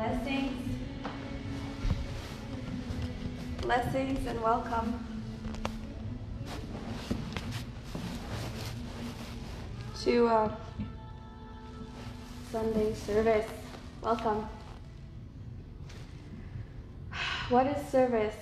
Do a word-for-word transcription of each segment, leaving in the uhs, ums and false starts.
Blessings. Blessings and welcome to uh, Sunday service. Welcome. What is service?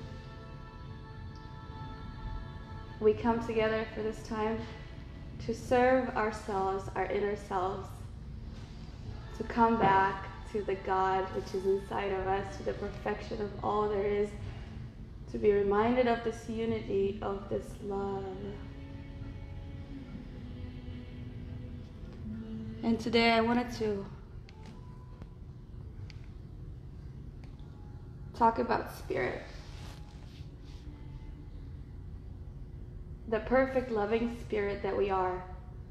We come together for this time to serve ourselves, our inner selves, to come back to the God which is inside of us, to the perfection of all there is, to be reminded of this unity, of this love. And today I wanted to talk about spirit. The perfect loving spirit that we are.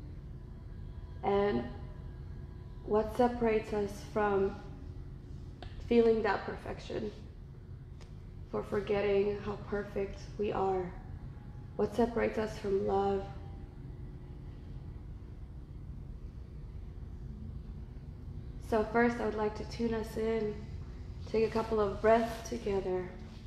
And what separates us from feeling that perfection, for forgetting how perfect we are? What separates us from love? So first I would like to tune us in, take a couple of breaths together.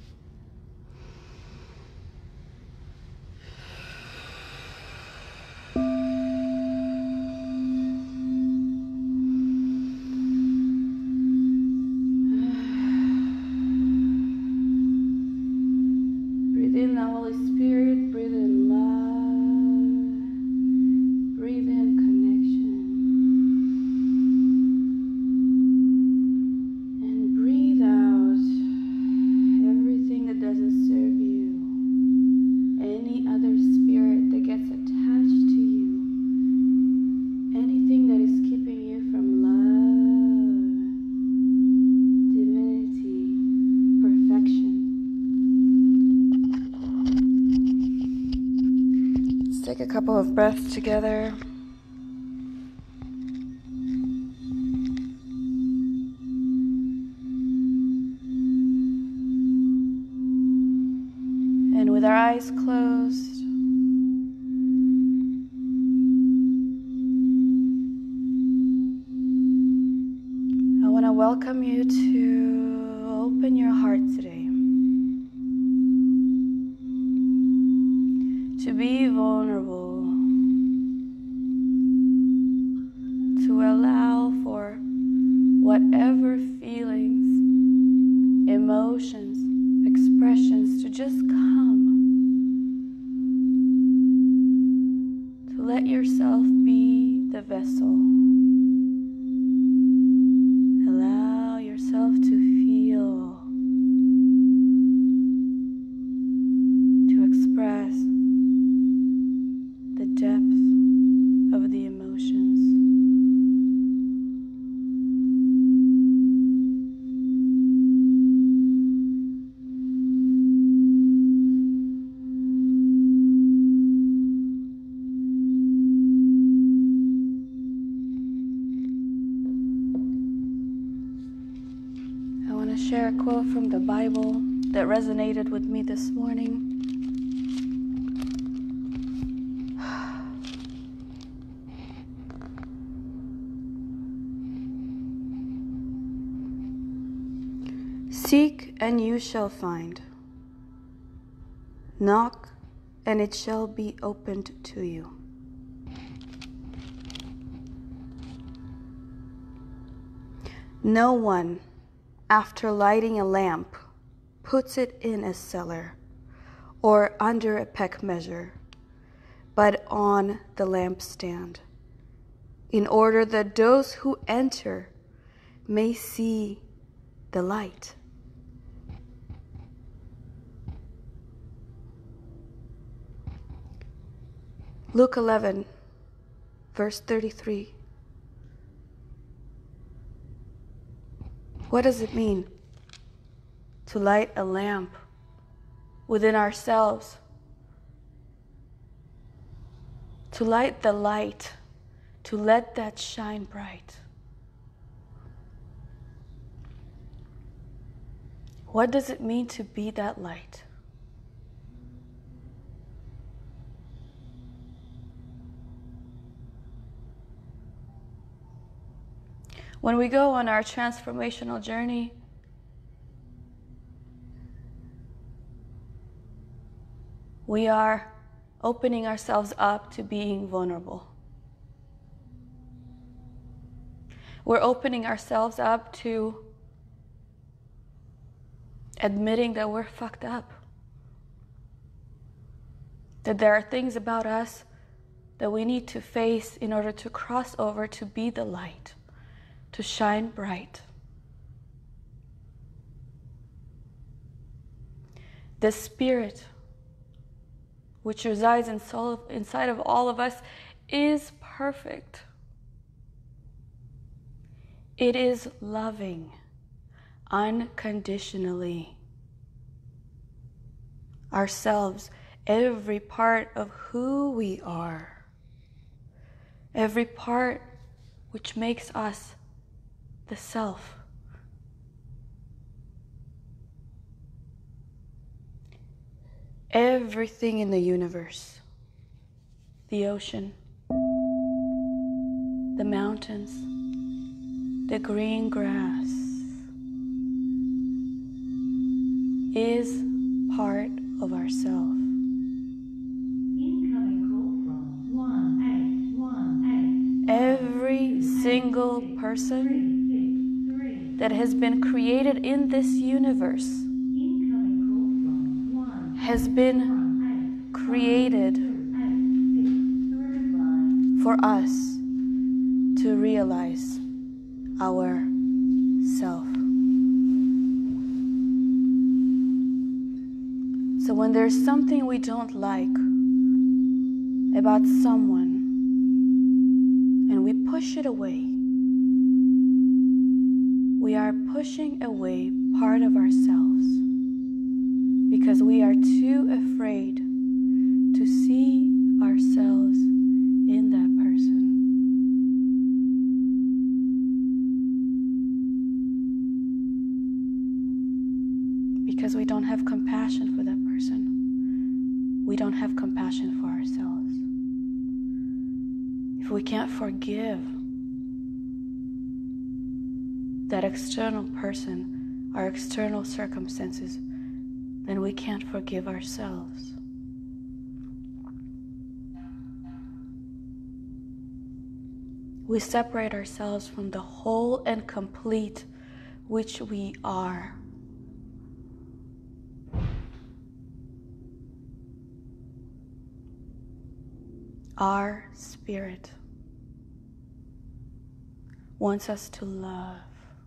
Take a couple of breaths together. And with our eyes closed, I want to welcome you to open your heart today. To be vulnerable, to allow for whatever feelings, emotions, expressions to just come, to let yourself be the vessel. Allow yourself to feel, to express the depth of the emotions. I want to share a quote from the Bible that resonated with me this morning. Seek and you shall find. Knock and it shall be opened to you. No one, after lighting a lamp, puts it in a cellar or under a peck measure, but on the lampstand, in order that those who enter may see the light. Luke eleven, verse thirty-three. What does it mean to light a lamp within ourselves? To light the light, to let that shine bright. What does it mean to be that light? When we go on our transformational journey, we are opening ourselves up to being vulnerable. We're opening ourselves up to admitting that we're fucked up. That there are things about us that we need to face in order to cross over to be the light, to shine bright. The spirit which resides in soul, inside of all of us is perfect. It is loving unconditionally. Ourselves, every part of who we are, every part which makes us the self. Everything in the universe, the ocean, the mountains, the green grass, is part of ourself. Every single person that has been created in this universe has been created for us to realize our self. So when there's something we don't like about someone and we push it away, we are pushing away part of ourselves because we are too afraid to see ourselves in that person. Because we don't have compassion for that person. We don't have compassion for ourselves. If we can't forgive that external person, our external circumstances, then we can't forgive ourselves. We separate ourselves from the whole and complete which we are. Our spirit wants us to love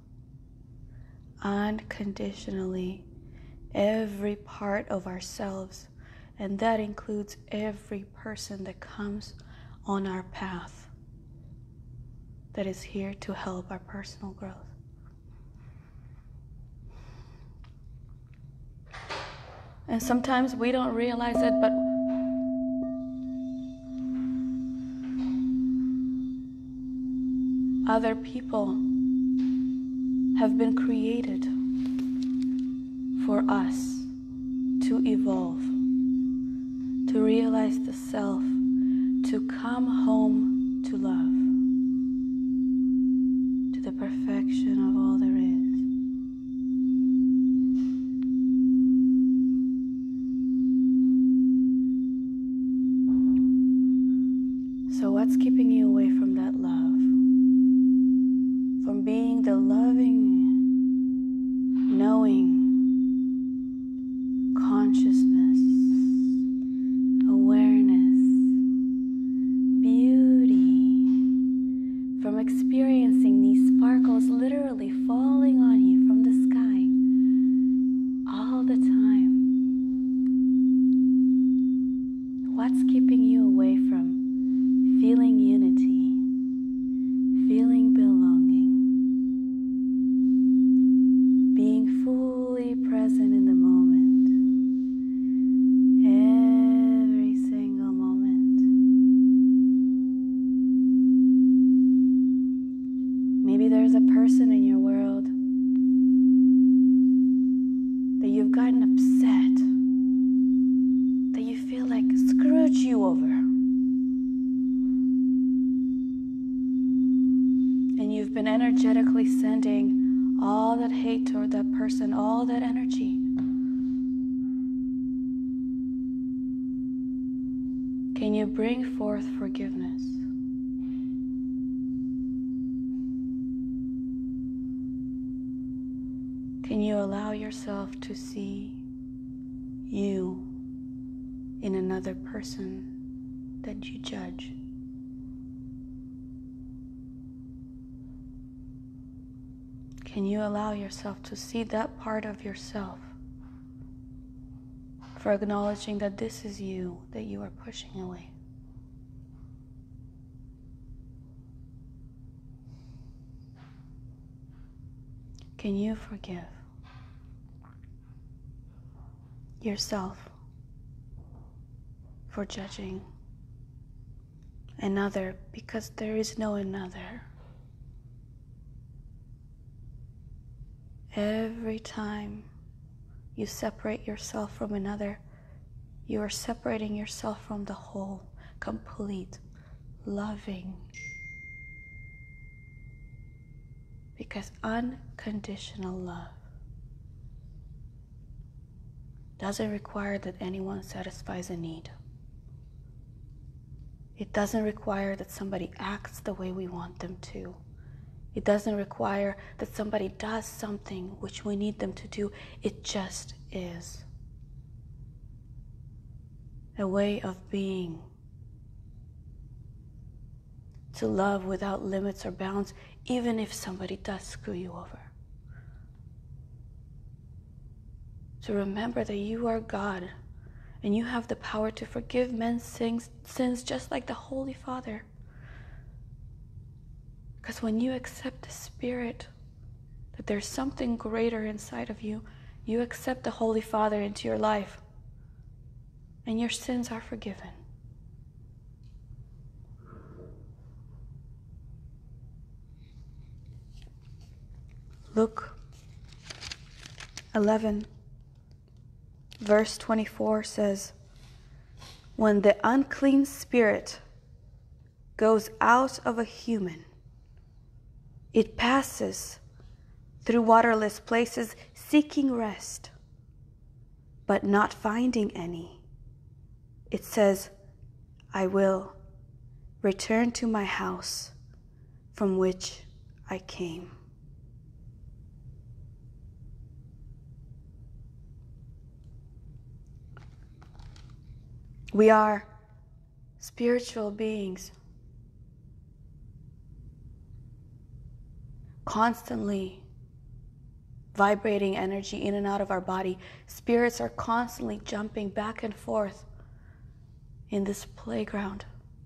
unconditionally every part of ourselves, and that includes every person that comes on our path that is here to help our personal growth. And sometimes we don't realize it, but other people have been created for us to evolve, to realize the self, to come home to love, to the perfection of all there is. So what's keeping you away from that love? From being the loving, knowing consciousness, awareness, beauty, from experiencing these sparkles literally falling on you from the sky all the time? What's keeping you away from feeling unity, feeling belonging, being fully present in the moment, every single moment? Maybe there's a person in your world that you've gotten upset, that you feel like screwed you over. you've been energetically sending all that hate toward that person, all that energy. Can you bring forth forgiveness? Can you allow yourself to see you in another person that you judge? Can you allow yourself to see that part of yourself, for acknowledging that this is you that you are pushing away? Can you forgive yourself for judging another, because there is no another? Every time you separate yourself from another, you are separating yourself from the whole, complete, loving. Because unconditional love doesn't require that anyone satisfies a need. It doesn't require that somebody acts the way we want them to. It doesn't require that somebody does something which we need them to do. It just is a way of being. To love without limits or bounds, even if somebody does screw you over. To remember that you are God and you have the power to forgive men's sins, sins just like the Holy Father. Because when you accept the Spirit, that there's something greater inside of you, you accept the Holy Father into your life and your sins are forgiven. Luke eleven, verse twenty-four says, when the unclean spirit goes out of a human, it passes through waterless places seeking rest, but not finding any. It says, I will return to my house from which I came. We are spiritual beings, constantly vibrating energy in and out of our body. Spirits are constantly jumping back and forth in this playground.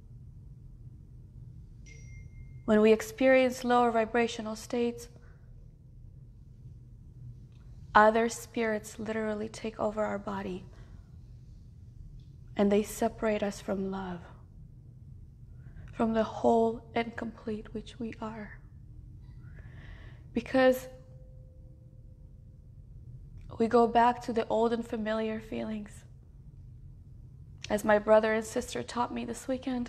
When we experience lower vibrational states, other spirits literally take over our body. And they separate us from love, from the whole and complete which we are. Because we go back to the old and familiar feelings. As my brother and sister taught me this weekend,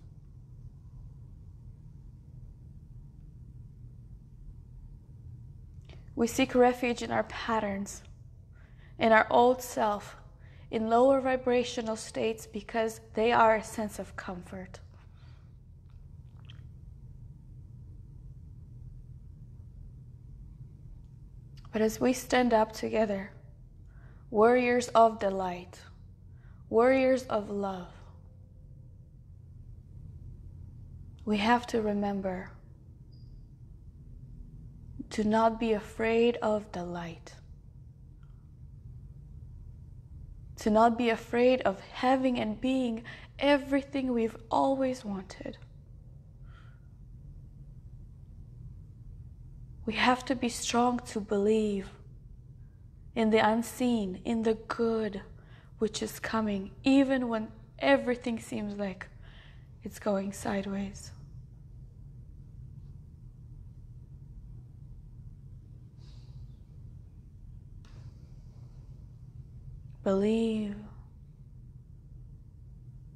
we seek refuge in our patterns, in our old self, in lower vibrational states, because they are a sense of comfort. But as we stand up together, warriors of the light, warriors of love, we have to remember to not be afraid of the light. To not be afraid of having and being everything we've always wanted. We have to be strong to believe in the unseen, in the good which is coming, even when everything seems like it's going sideways. Believe,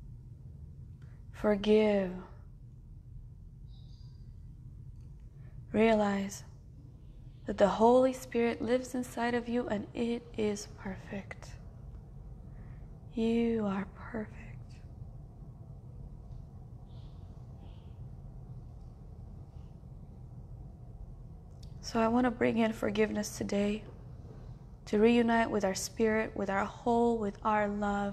forgive, realize that the Holy Spirit lives inside of you and it is perfect. You are perfect. So I want to bring in forgiveness today to reunite with our spirit, with our whole, with our love.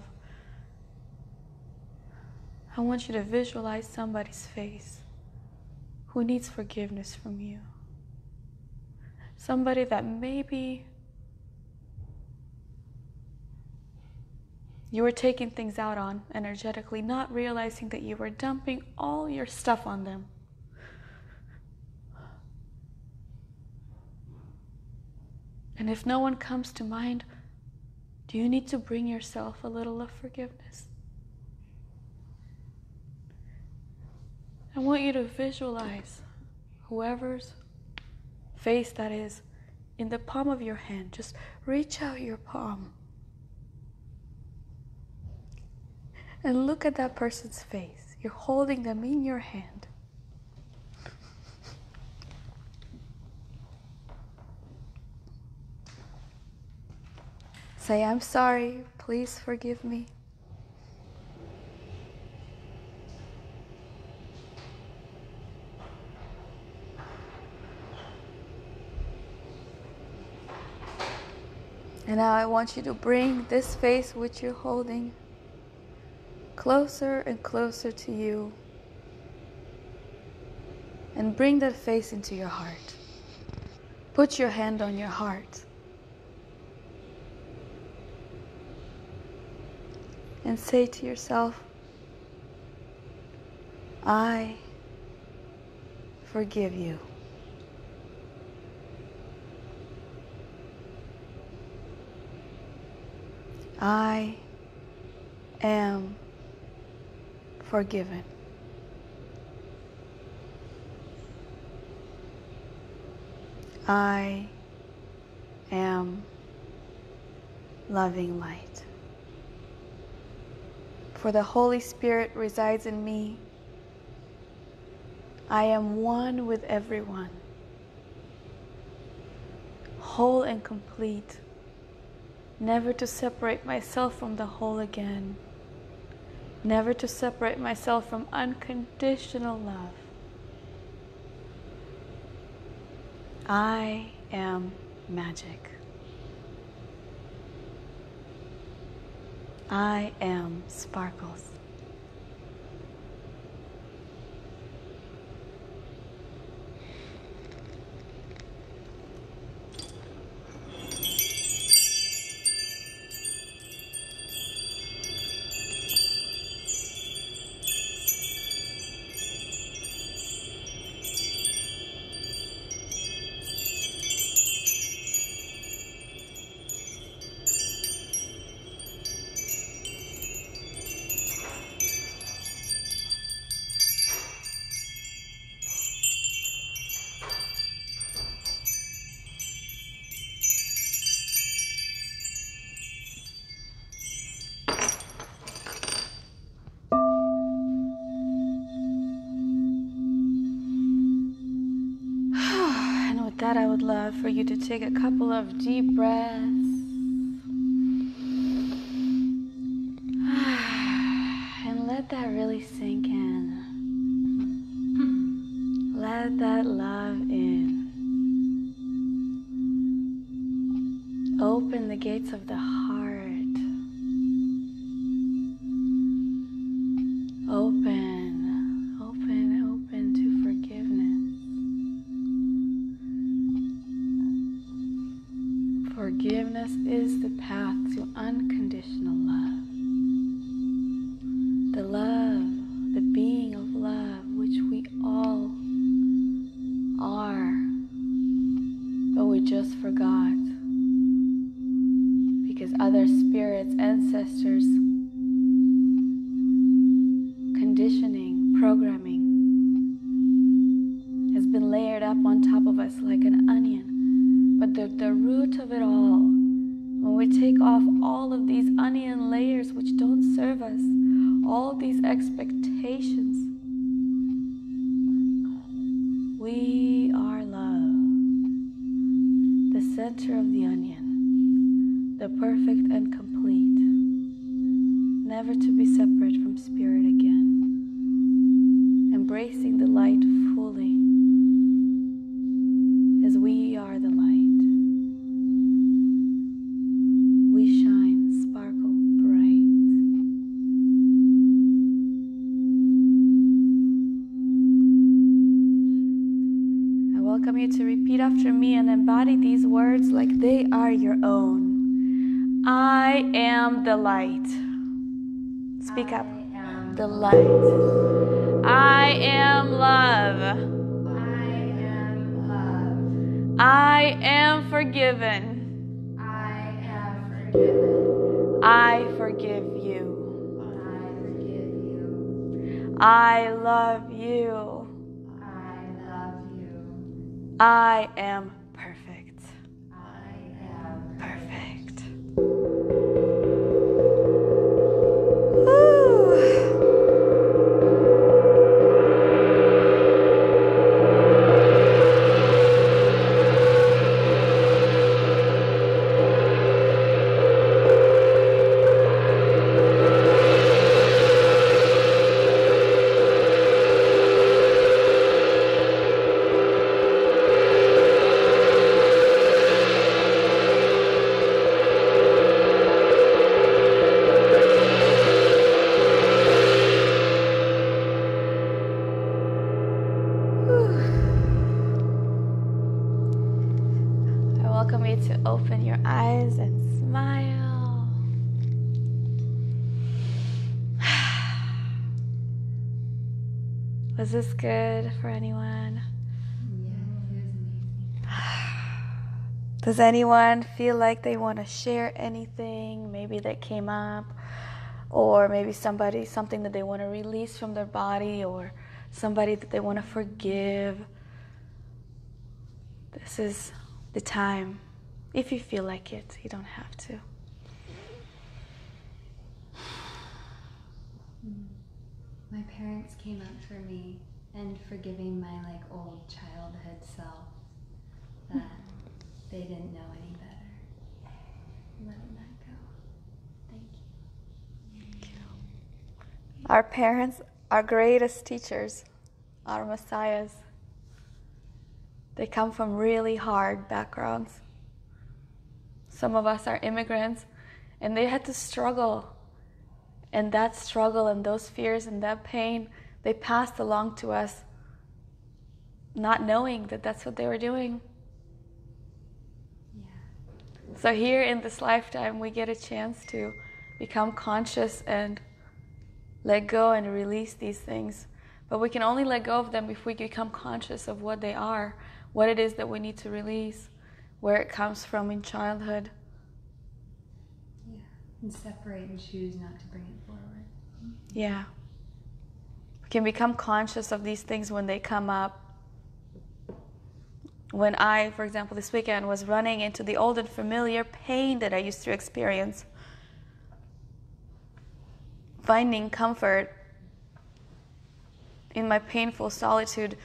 I want you to visualize somebody's face who needs forgiveness from you. Somebody that maybe you were taking things out on energetically, not realizing that you were dumping all your stuff on them. And if no one comes to mind, do you need to bring yourself a little of forgiveness? I want you to visualize whoever's face that is in the palm of your hand. Just reach out your palm and look at that person's face. You're holding them in your hand. Say, I'm sorry, please forgive me. And now I want you to bring this face which you're holding closer and closer to you. And bring that face into your heart. Put your hand on your heart. And say to yourself, I forgive you. I am forgiven. I am loving light. For the Holy Spirit resides in me. I am one with everyone, whole and complete, never to separate myself from the whole again, never to separate myself from unconditional love. I am magic. I am sparkles. That I would love for you to take a couple of deep breaths. And let that really sink in. Let that love in. Open the gates of the heart. Open, open, open to forgiveness. Forgiveness is the path to unconditional love. The love, the being of love, which we all are, but we just forgot. Because other spirits, ancestors, conditioning, programming has been layered up on top of us like an onion. But the, the root of it all, when we take off all of these onion layers which don't serve us, all these expectations, we are love. center of the onion, the perfect and complete, never to be separate from spirit again, embracing the light fully, as we are the light. We shine, sparkle bright. I welcome you to repeat after me and embody these words like they are your own. I am the light. Speak up. The light. I am love. I am love. I am forgiven. I am forgiven. I forgive you. I forgive you. I love you. I love you. I am perfect. I am Perfect. I welcome you to open your eyes and smile. Was this good for anyone? Yeah, it was amazing. Does anyone feel like they want to share anything, maybe that came up, or maybe somebody, something that they want to release from their body, or somebody that they want to forgive? This is the time, if you feel like it. You don't have to. My parents came up for me and forgiving my like old childhood self that they didn't know any better. Letting that go. Thank you. Thank you. Our parents, our greatest teachers, our messiahs. They come from really hard backgrounds. Some of us are immigrants, and they had to struggle. And that struggle and those fears and that pain, they passed along to us, not knowing that that's what they were doing. Yeah. So here in this lifetime, we get a chance to become conscious and let go and release these things. But we can only let go of them if we become conscious of what they are, what it is that we need to release, where it comes from in childhood. Yeah. And separate and choose not to bring it forward. Yeah. We can become conscious of these things when they come up. When I, for example, this weekend was running into the old and familiar pain that I used to experience, finding comfort in my painful solitude.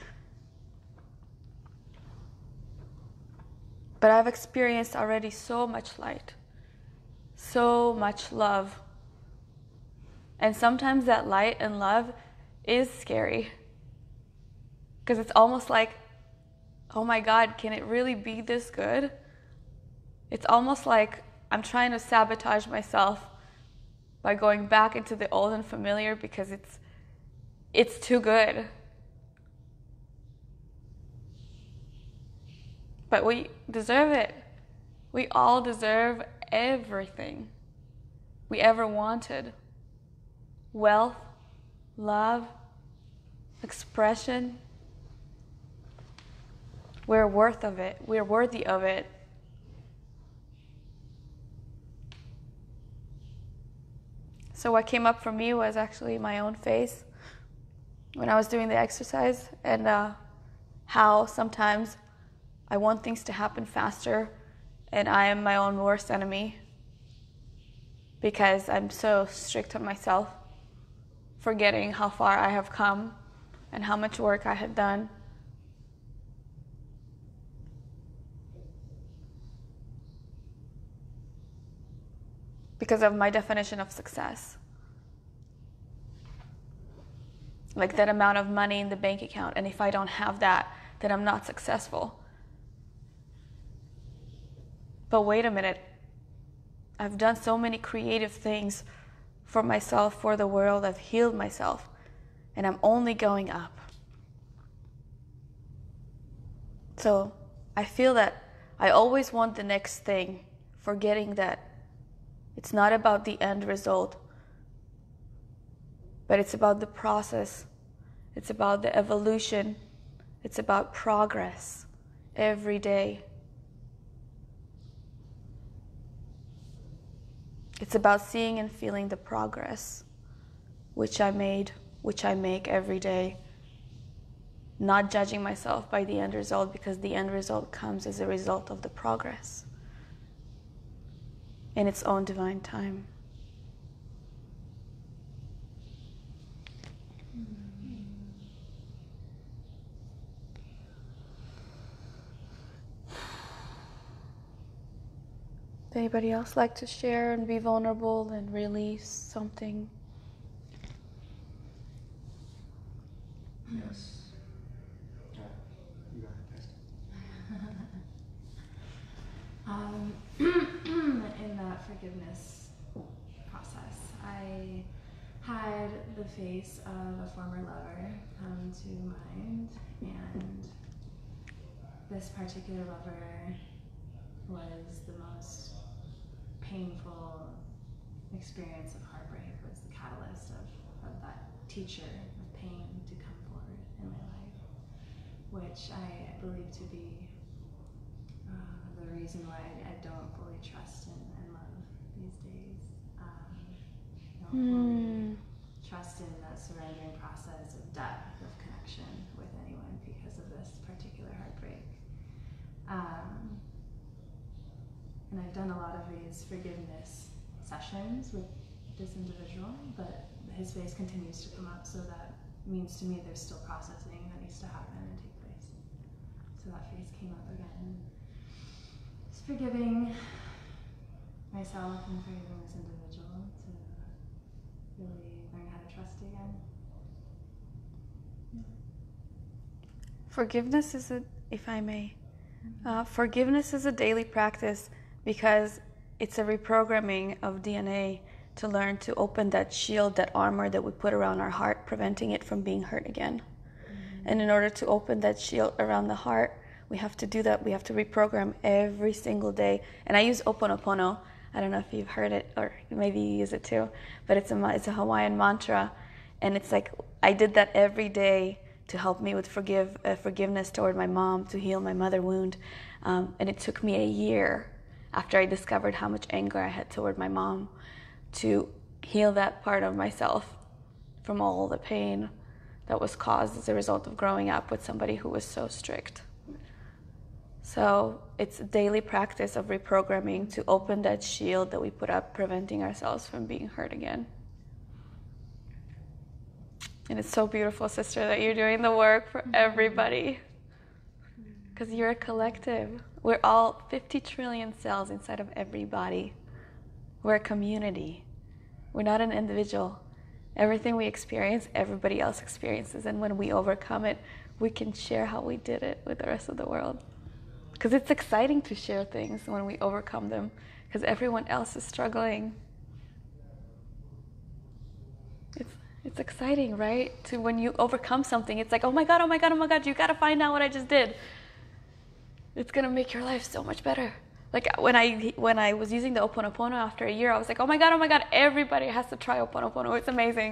But I've experienced already so much light, so much love. And sometimes that light and love is scary. Because it's almost like, oh my God, can it really be this good? It's almost like I'm trying to sabotage myself by going back into the old and familiar because it's it's too good. But we deserve it. We all deserve everything we ever wanted. Wealth, love, expression. We're worth of it. We're worthy of it. So what came up for me was actually my own face when I was doing the exercise, and uh, how sometimes I want things to happen faster, and I am my own worst enemy because I'm so strict on myself, forgetting how far I have come and how much work I had done. because of my definition of success. Like that amount of money in the bank account, and if I don't have that, then I'm not successful. But wait a minute, I've done so many creative things for myself, for the world, I've healed myself, and I'm only going up. So I feel that I always want the next thing, forgetting that it's not about the end result, but it's about the process. It's about the evolution. It's about progress every day. It's about seeing and feeling the progress, which I made, which I make every day. Not judging myself by the end result, because the end result comes as a result of the progress in its own divine time. Would anybody else like to share and be vulnerable and release something? Yes. Uh, you go ahead, um, in that forgiveness process, I had the face of a former lover come to mind, and this particular lover was the most painful experience of heartbreak, was the catalyst of, of that teacher of pain to come forward in my life, which I believe to be uh, the reason why I, I don't fully trust and, and love these days. Um, I don't Mm. fully trust in the surrendering process of depth of connection with anyone because of this particular heartbreak. Um, and I've done a lot of these forgiveness sessions with this individual, but his face continues to come up, so that means to me there's still processing that needs to happen and take place. So that face came up again. Just forgiving myself and forgiving this individual to really learn how to trust again. Forgiveness is a, if I may, uh, forgiveness is a daily practice, because it's a reprogramming of D N A to learn to open that shield, that armor that we put around our heart, preventing it from being hurt again. Mm-hmm. And in order to open that shield around the heart, we have to do that. We have to reprogram every single day. And I use Ho'oponopono. I don't know if you've heard it, or maybe you use it too, but it's a, it's a Hawaiian mantra. And it's like, I did that every day to help me with forgive, uh, forgiveness toward my mom, to heal my mother wound. Um, and it took me a year after I discovered how much anger I had toward my mom to heal that part of myself from all the pain that was caused as a result of growing up with somebody who was so strict. So it's a daily practice of reprogramming to open that shield that we put up, preventing ourselves from being hurt again. And it's so beautiful, sister, that you're doing the work for everybody. Because you're a collective. We're all fifty trillion cells inside of every body. We're a community. We're not an individual. Everything we experience, everybody else experiences. And when we overcome it, we can share how we did it with the rest of the world. Because it's exciting to share things when we overcome them, because everyone else is struggling. It's it's exciting, right? To when you overcome something, it's like, oh my God, oh my God, oh my God, you gotta find out what I just did. It's gonna make your life so much better. Like when I when I was using the Ho'oponopono after a year, I was like, oh my God, oh my God, everybody has to try Ho'oponopono. It's amazing.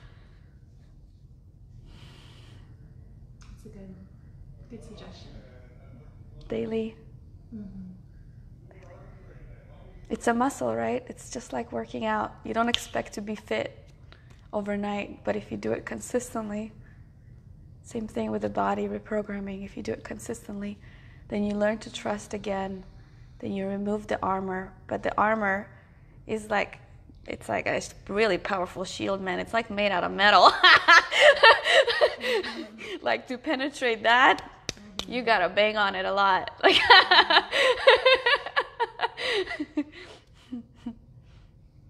It's a good, good suggestion. Daily. Mm-hmm. It's a muscle, right? It's just like working out. You don't expect to be fit overnight, but if you do it consistently, same thing with the body reprogramming. If you do it consistently, then you learn to trust again. Then you remove the armor, but the armor is like, it's like a really powerful shield, man. It's like made out of metal. Like to penetrate that, you gotta bang on it a lot. Like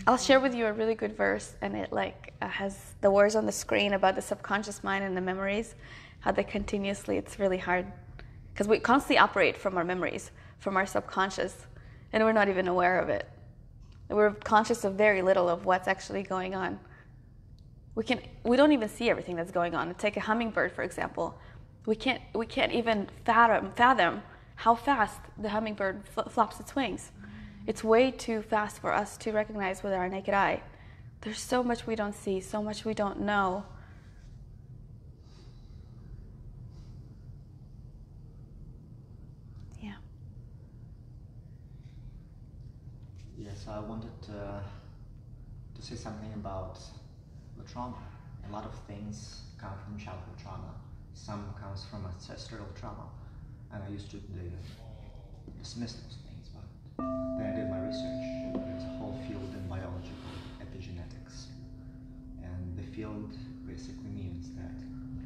I'll share with you a really good verse, and it like uh, has the words on the screen about the subconscious mind and the memories, how they continuously, it's really hard. Because we constantly operate from our memories, from our subconscious, and we're not even aware of it. We're conscious of very little of what's actually going on. We can we don't even see everything that's going on. Take a hummingbird, for example. We can't we can't even fathom fathom how fast the hummingbird fl- flops its wings. It's way too fast for us to recognize with our naked eye. There's so much we don't see, so much we don't know. Yeah. Yes, I wanted to, to say something about the trauma. A lot of things come from childhood trauma. Some comes from ancestral trauma. And I used to uh, dismiss those things, but then I did my research. There's a whole field in biology called epigenetics. And the field basically means that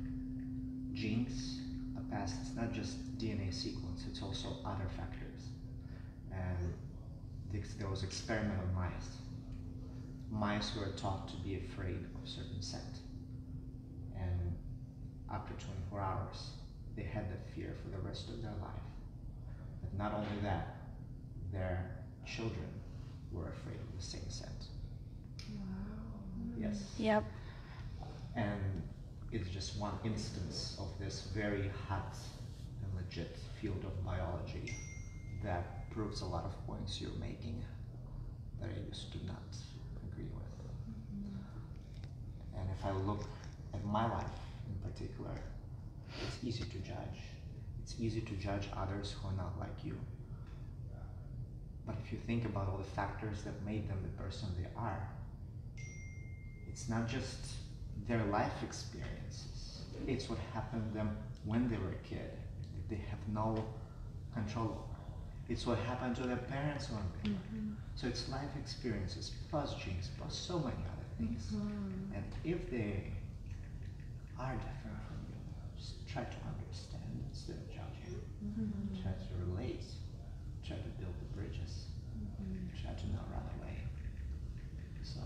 genes are passed. It's not just D N A sequence, it's also other factors. And there was an experiment on mice. Mice were taught to be afraid of certain scent. And after twenty-four hours, they had that fear for the rest of their life. But not only that, their children were afraid of the same scent. Wow. Yes. Yep. And it's just one instance of this very hot and legit field of biology that proves a lot of points you're making that I used to not agree with. Mm-hmm. And if I look at my life in particular, it's easy to judge. It's easy to judge others who are not like you. But if you think about all the factors that made them the person they are, it's not just their life experiences. It's what happened to them when they were a kid that they have no control over. It's what happened to their parents when they were. Mm-hmm. So it's life experiences plus genes plus so many other things. Mm-hmm. And if they are different from you, just try to understand instead of judging. Mm-hmm. Try to relate. Try to build the bridges. Mm-hmm. Try to not run away. So,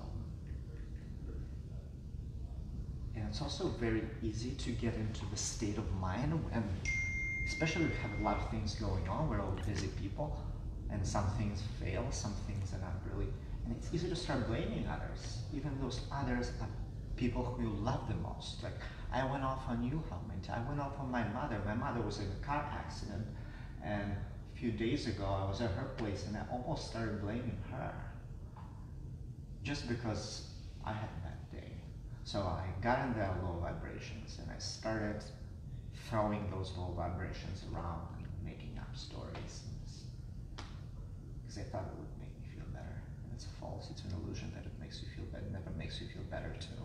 and it's also very easy to get into the state of mind when, especially if we have a lot of things going on, we're all busy people, and some things fail, some things are not really, and it's easy to start blaming others, even those others are people who you love the most. Like, I went off on you how many times? I went off on my mother. My mother was in a car accident, and a few days ago I was at her place and I almost started blaming her just because I had a bad day. So I got in that low vibrations and I started throwing those low vibrations around and making up stories because I thought it would make me feel better. And it's false. It's an illusion that it makes you feel better. It never makes you feel better to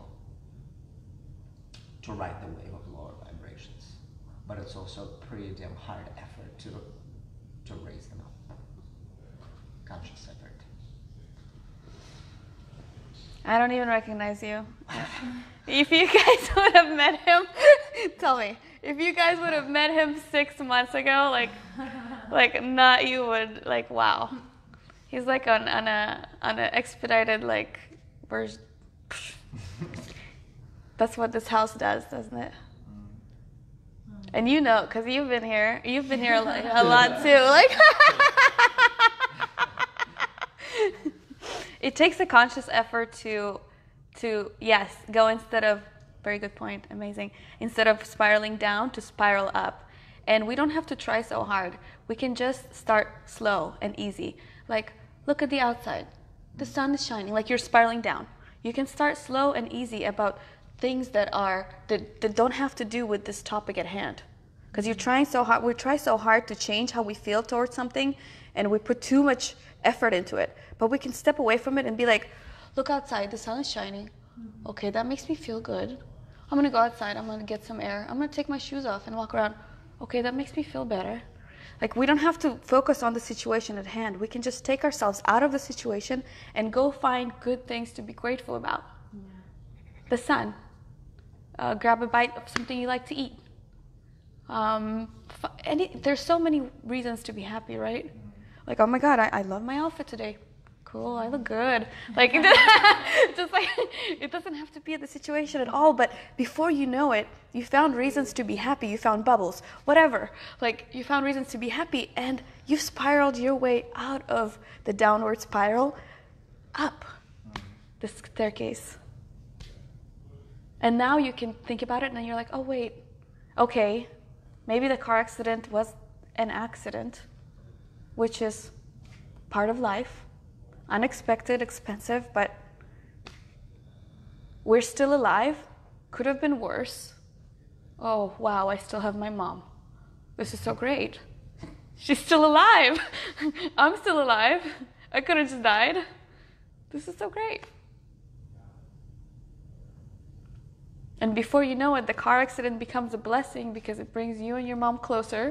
to ride the wave of lower vibrations. But it's also a pretty damn hard effort to to raise them up. Conscious effort. I don't even recognize you. If you guys would have met him, tell me, if you guys would have met him six months ago, like, like not you would, like, wow. He's like on, on a on an expedited, like, version. That's what this house does, doesn't it? And you know, because you've been here. You've been here like, a lot too. Like, it takes a conscious effort to, to yes, go instead of, very good point, amazing, instead of spiraling down to spiral up. And we don't have to try so hard. We can just start slow and easy. Like, look at the outside. The sun is shining, like you're spiraling down. You can start slow and easy about things that are that, that don't have to do with this topic at hand, because you're trying so hard we try so hard to change how we feel towards something, and we put too much effort into it. But we can step away from it and be like, look outside, the sun is shining. Okay, that makes me feel good. I'm gonna go outside, I'm gonna get some air, I'm gonna take my shoes off and walk around. Okay, that makes me feel better. Like, we don't have to focus on the situation at hand. We can just take ourselves out of the situation and go find good things to be grateful about. Yeah. The sun. Uh, grab a bite of something you like to eat. Um, any, there's so many reasons to be happy, right? Like, oh my God, I, I love my outfit today. cool, I look good. Like, just like, it doesn't have to be the situation at all, but before you know it, you found reasons to be happy, you found bubbles, whatever. Like, you found reasons to be happy, and you've spiraled your way out of the downward spiral up the staircase. And now you can think about it, and then you're like, oh, wait, okay, maybe the car accident was an accident, which is part of life. Unexpected, expensive, but we're still alive. Could have been worse. Oh, wow, I still have my mom. This is so great. She's still alive. I'm still alive. I could have just died. This is so great. And before you know it, the car accident becomes a blessing because it brings you and your mom closer.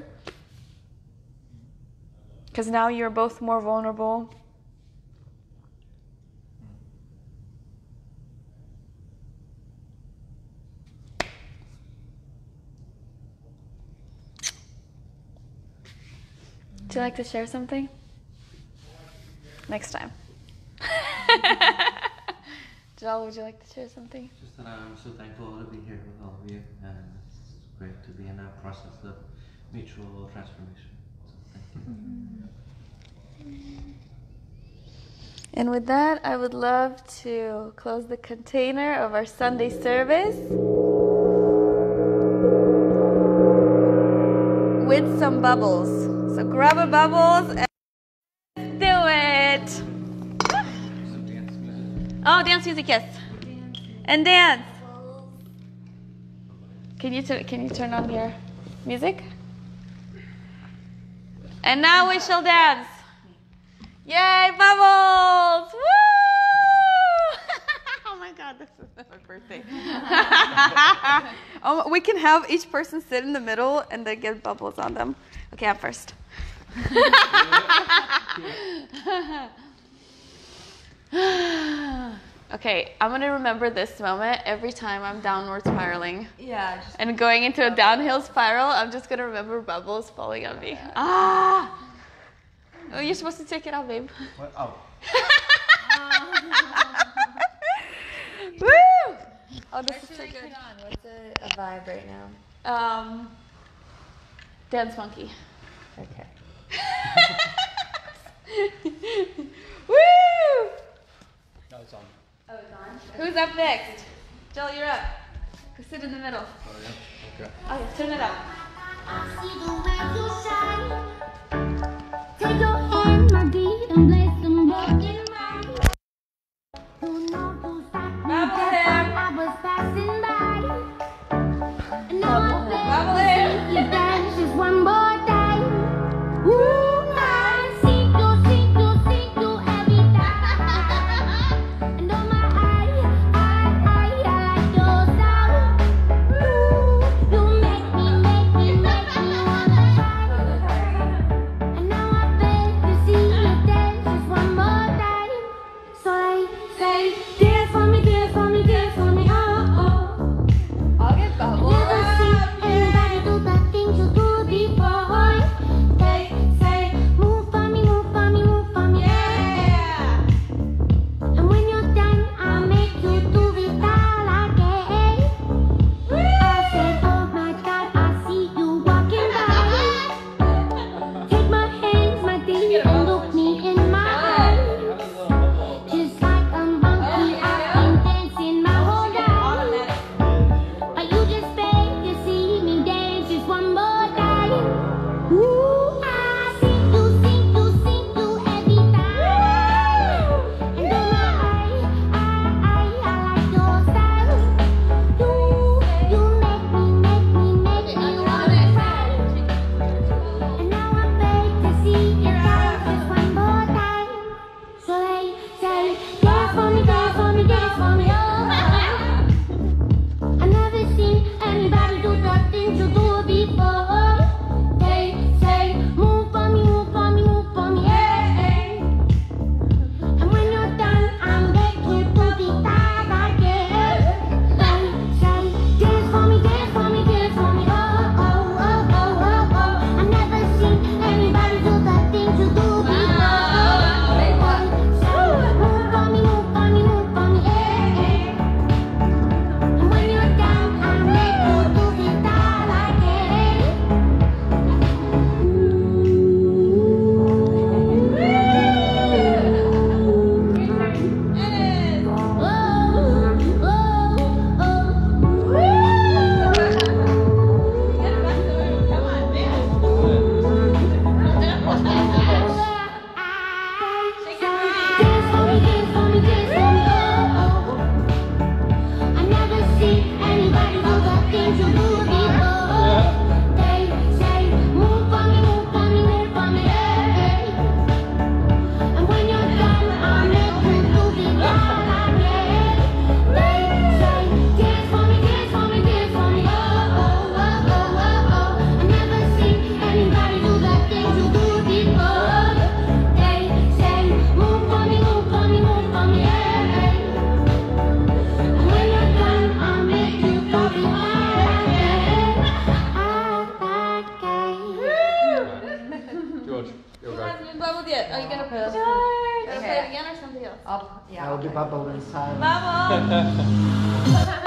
Because now you're both more vulnerable. Would you like to share something? Next time. Joel, would you like to share something? Just that I'm so thankful to be here with all of you, and it's great to be in a process of mutual transformation. So thank you. Mm-hmm. And with that, I would love to close the container of our Sunday service with some bubbles. So grab a bubbles and do it. Oh, dance music, yes. And dance. Can you t- can you turn on your music? And now we shall dance. Yay, bubbles! Woo! Oh my God, this is my birthday. Oh, we can have each person sit in the middle and then get bubbles on them. Okay, I'm first. Okay, I'm gonna remember this moment every time I'm downward spiraling. Yeah. Just and going into a downhill spiral, I'm just gonna remember bubbles falling on me. Ah! Oh, you're supposed to take it out, babe. What? Oh. Woo! Oh, this What is should so I good. put on? What's a, a vibe right now? Um, dance monkey. Okay. Woo! No, it's on. Oh, it's on? Who's up next? Joel, you're up. Go sit in the middle. Oh, yeah. Okay. Oh, yeah, turn it up. I see the way you shine. Take your hand, my beat, and place them both in mine. You know you stopped me Bubble just him. while I was passing by. And now Bubble I him. beg Bubble to him. see you dance just one more time. Ooh, I see you, see you, see you every time. And oh my, I, I, I, I like your sound. Ooh, you make me, make me, make me wanna try. And now I beg to see you dance just one more time. So they say, dance for me, dance for me, dance for me, oh, oh. I'll get bubbles. Never seen anybody it? Are you gonna play? Sure. Gonna Okay. play it again or something else? I'll, yeah. I'll I'll be play. bubble inside. Bubble.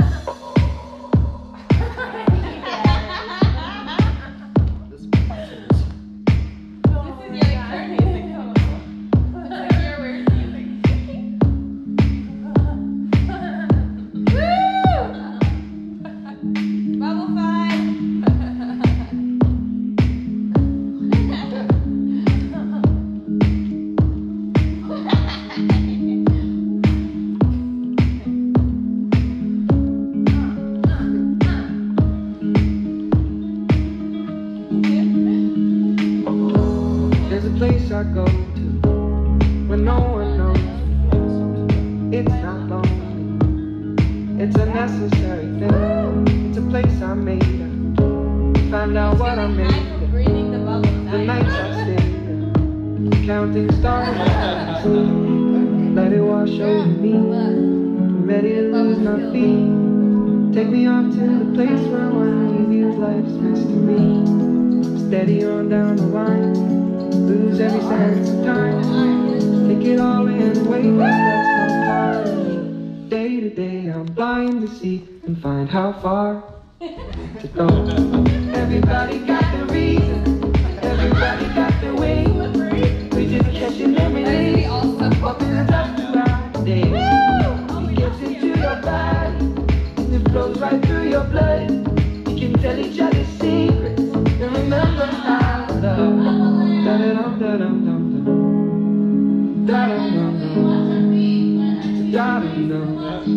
There's a place I go to when no one knows. It's not lonely, it's a necessary thing. It's a place I made up, find out what I made up. The nights I stay counting stars, let it wash over me. I'm ready to lose my feet. Take me off to the place where one reviews life's mystery. Steady on down the line, lose every sense of time. Take it all in, wait, that's no part of me. Day to day, I'm blind to see and find how far to go. Everybody got their reason, everybody got their way. We just catching every day, opens up throughout the day. It gets into your body, and it flows right through your blood. You can tell each other secrets. And remember how love, da da dum da dum dum dum, da dum dum dum, da dum dum,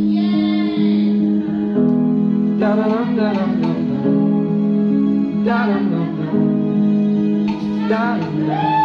da da dum da dum dum dum, da dum dum dum, da dum dum.